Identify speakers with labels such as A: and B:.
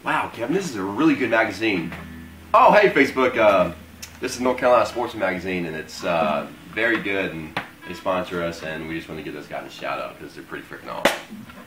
A: Wow, Kevin, this is a really good magazine. Oh, hey, Facebook. This is North Carolina Sportsman Magazine, and it's very good, and they sponsor us, and we just want to give those guys a shout out because they're pretty freaking awesome.